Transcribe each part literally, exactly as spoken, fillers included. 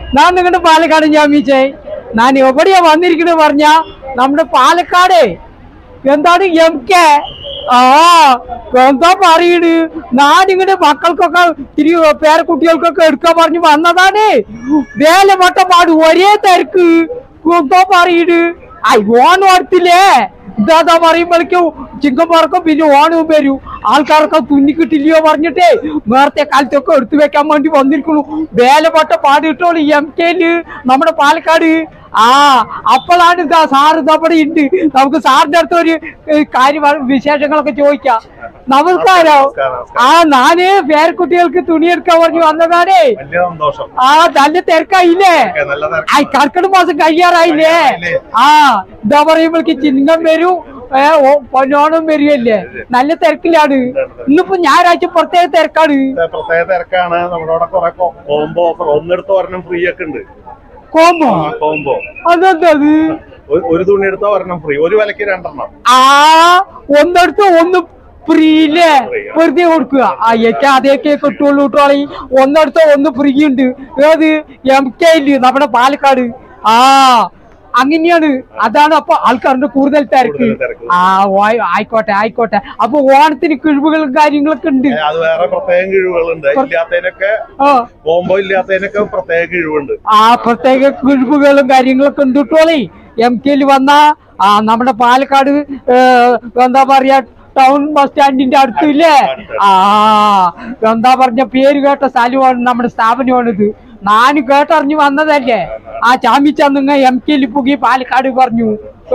ഞാൻ നിങ്ങളുടെ പാലക്കാട് ജാമ്യച്ചേ ഞാൻ എവിടെയാ വന്നിരിക്കണെന്ന് പറഞ്ഞാ നമ്മുടെ പാലക്കാട് എന്താണ് എം കെ ആ എന്താ പറയണ് ഞാൻ നിങ്ങളുടെ മക്കൾക്കൊക്കെ തിരി പേരക്കുട്ടികൾക്കൊക്കെ എടുക്കാൻ പറഞ്ഞു വന്നതാണ്. വേലമട്ട പാട് ഒരേ തിരക്ക് എന്താ പറയണ് ഐ ഓണം അടുത്തില്ലേ ഇതാ പറയുമ്പോഴേക്കും ചിക്കൻ പറക്കും പിന്നെ ഓണവും വരും ആൾക്കാരൊക്കെ തുന്നിക്കിട്ടില്ലയോ പറഞ്ഞിട്ടേ നേരത്തെ കാലത്തൊക്കെ എടുത്തു വെക്കാൻ വേണ്ടി വന്നിരിക്കുന്നു. വേലപ്പെട്ട പാട് കിട്ടോളൂ എം കെയില് നമ്മുടെ പാലക്കാട്. ആ അപ്പോഴാണ് ഇതാ സാറ് നമ്മുടെ ഉണ്ട് നമുക്ക് സാറിന്റെ അടുത്ത് ഒരു കാര്യം വിശേഷങ്ങളൊക്കെ ചോദിക്കാം. നമസ്കാരം. ആ ഞാന് പേരക്കുട്ടികൾക്ക് തുണിയെടുക്കാൻ പറഞ്ഞു വന്നതാണേ. ആ നല്ല തിരക്കായില്ലേ ആ കർക്കിടക മാസം കഴിയാറായില്ലേ. ആ എന്താ പറയുമ്പോഴേക്ക് ചിങ്ങം വരും പൊന്നോണം വരുമല്ലേ നല്ല തിരക്കിലാണ്. ഇന്നിപ്പോ ഞായറാഴ്ച പ്രത്യേക തിരക്കാണ്. പ്രത്യേക തിരക്കാണ് നമ്മളോട് കുറെ കോംബോ ഓഫർ ഒന്നെടുത്ത് ഒരെണ്ണം ഫ്രീ ഒക്കെ ഉണ്ട്. കോംബോ കോംബോ അതെന്താ ഒരു തുണി എടുത്താ ഒരെണ്ണം ഫ്രീ ഒരു വിലക്ക് രണ്ടെണ്ണം. ആ ഒന്നെടുത്ത് ഒന്ന് ഫ്രീയില്ലേ വെറുതെ കൊടുക്കുക. ആ എനിക്ക് അതേക്കെ കിട്ടുള്ളൂ കിട്ടുവാളി. ഒന്നെടുത്ത ഒന്ന് ഫ്രീ ഉണ്ട്. ഏത് എം കെയില് നമ്മുടെ പാലക്കാട്. ആ അങ്ങനെയാണ്. അതാണ് അപ്പൊ ആൾക്കാരുടെ കൂടുതൽ തിരക്ക്. ആ ആയിക്കോട്ടെ ആയിക്കോട്ടെ. അപ്പൊ ഓണത്തിന് കിഴിവുകളും കാര്യങ്ങളൊക്കെ ഉണ്ട്. അത് വേറെ പ്രത്യേക കിഴിവുകളുണ്ട്. ഇല്ലാത്തതിനൊക്കെ കോംബോ ഇല്ലാത്തതിനൊക്കെ പ്രത്യേക കിഴിവുണ്ട്. ആ പ്രത്യേക കിഴിവുകളും കാര്യങ്ങളൊക്കെ ഉണ്ട് കിട്ടുവോളേ എം കെയിൽ വന്ന. ആ നമ്മുടെ പാലക്കാട് എന്താ പറയാ ടൗൺ ബസ് സ്റ്റാൻഡിന്റെ അടുത്തില്ലേ. ആ എന്താ പറഞ്ഞ പേര് കേട്ട സ്ഥലമാണ് നമ്മുടെ സ്ഥാപനമാണിത്. ഞാന് കേട്ടറിഞ്ഞു വന്നതല്ലേ. ആ ചാമിച്ചന്ന് എം കെയിൽ പുകി പാലക്കാട് പറഞ്ഞു.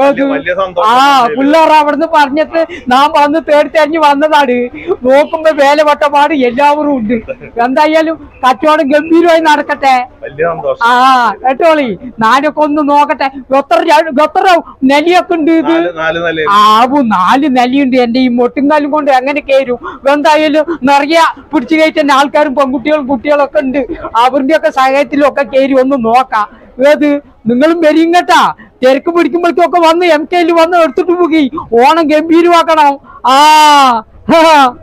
ആ പിള്ളേർ അവിടുന്ന് പറഞ്ഞിട്ട് നാം വന്ന് തേടി തെരഞ്ഞു വന്നതാണ്. നോക്കുമ്പോ വേലവട്ടപ്പാട് എല്ലാവരും ഉണ്ട്. എന്തായാലും കച്ചവടം ഗംഭീരമായി നടക്കട്ടെ. ആ കേട്ടോളി നാലൊക്കെ ഒന്ന് നോക്കട്ടെ. എത്ര എത്ര നെലിയൊക്കെ ഉണ്ട് ഇത്. ആവു നാല് നെലിയുണ്ട്. എന്റെ ഈ മൊട്ടുങ്കാലും കൊണ്ട് എങ്ങനെ കയറും. എന്തായാലും നിറയെ പിടിച്ചു കയറ്റുന്ന ആൾക്കാരും പെൺകുട്ടികളും കുട്ടികളൊക്കെ ഉണ്ട്. അവരുടെ ഒക്കെ സഹായത്തിലും ഒക്കെ കയറി ഒന്ന് നോക്കാം. ഏത് നിങ്ങളും വരും കേട്ടാ. തിരക്ക് പിടിക്കുമ്പോഴത്തേക്കൊക്കെ വന്ന് എം കെയിൽ വന്ന് എടുത്തിട്ട് പോയി ഓണം ഗംഭീരമാക്കണം. ആ